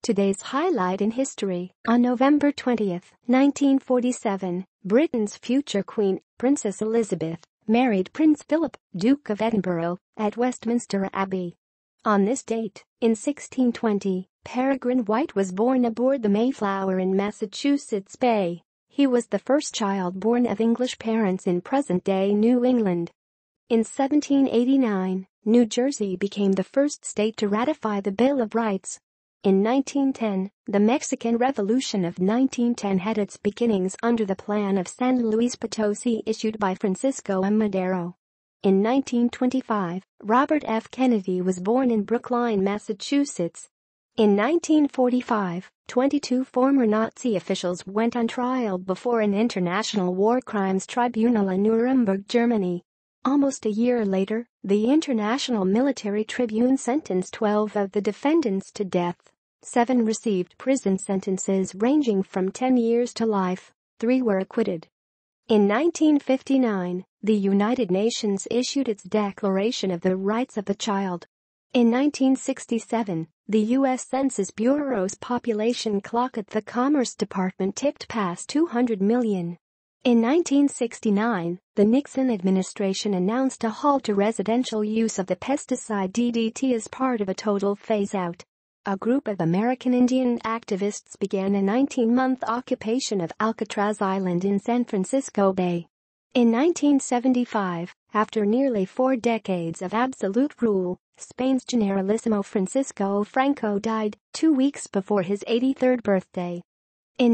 Today's highlight in history. On November 20, 1947, Britain's future Queen, Princess Elizabeth, married Prince Philip, Duke of Edinburgh, at Westminster Abbey. On this date, in 1620, Peregrine White was born aboard the Mayflower in Massachusetts Bay. He was the first child born of English parents in present-day New England. In 1789, New Jersey became the first state to ratify the Bill of Rights. In 1910, the Mexican Revolution of 1910 had its beginnings under the Plan of San Luis Potosi issued by Francisco M. Madero. In 1925, Robert F. Kennedy was born in Brookline, Massachusetts. In 1945, 22 former Nazi officials went on trial before an International War Crimes Tribunal in Nuremberg, Germany. Almost a year later, the International Military Tribune sentenced 12 of the defendants to death. 7 received prison sentences ranging from 10 years to life. 3 were acquitted. In 1959, the United Nations issued its Declaration of the Rights of the Child. In 1967, the U.S. Census Bureau's population clock at the Commerce Department ticked past 200 million. In 1969, the Nixon administration announced a halt to residential use of the pesticide DDT as part of a total phase-out. A group of American Indian activists began a 19-month occupation of Alcatraz Island in San Francisco Bay. In 1975, after nearly 4 decades of absolute rule, Spain's Generalissimo Francisco Franco died 2 weeks before his 83rd birthday. In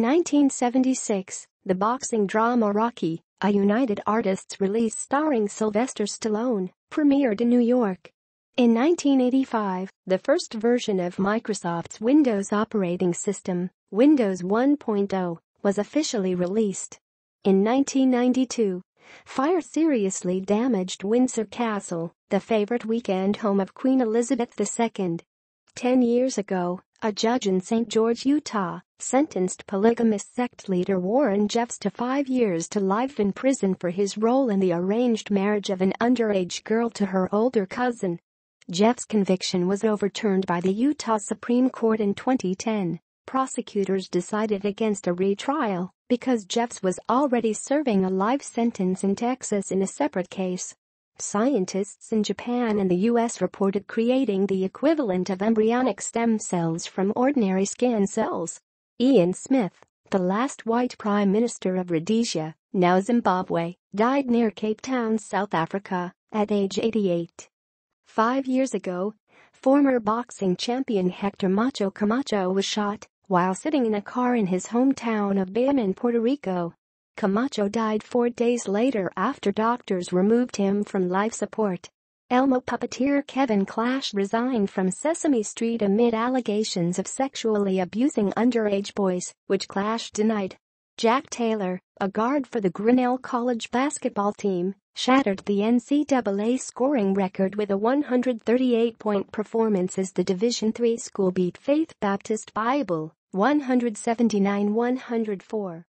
1976, the boxing drama Rocky, a United Artists release starring Sylvester Stallone, premiered in New York. In 1985, the first version of Microsoft's Windows operating system, Windows 1.0, was officially released. In 1992, fire seriously damaged Windsor Castle, the favorite weekend home of Queen Elizabeth II. 10 years ago, a judge in St. George, Utah, sentenced polygamous sect leader Warren Jeffs to 5 years to life in prison for his role in the arranged marriage of an underage girl to her older cousin. Jeffs' conviction was overturned by the Utah Supreme Court in 2010. Prosecutors decided against a retrial because Jeffs was already serving a life sentence in Texas in a separate case. Scientists in Japan and the U.S. reported creating the equivalent of embryonic stem cells from ordinary skin cells. Ian Smith, the last white prime minister of Rhodesia, now Zimbabwe, died near Cape Town, South Africa, at age 88. 5 years ago, former boxing champion Hector Macho Camacho was shot while sitting in a car in his hometown of Bayamón, Puerto Rico. Camacho died 4 days later after doctors removed him from life support. Elmo puppeteer Kevin Clash resigned from Sesame Street amid allegations of sexually abusing underage boys, which Clash denied. Jack Taylor, a guard for the Grinnell College basketball team, shattered the NCAA scoring record with a 138-point performance as the Division III school beat Faith Baptist Bible 179-104.